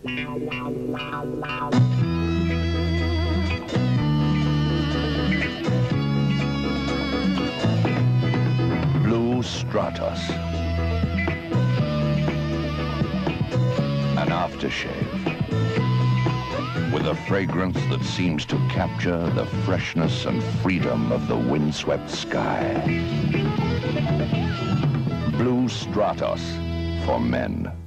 Blue Stratos. An aftershave. With a fragrance that seems to capture the freshness and freedom of the windswept sky. Blue Stratos for men.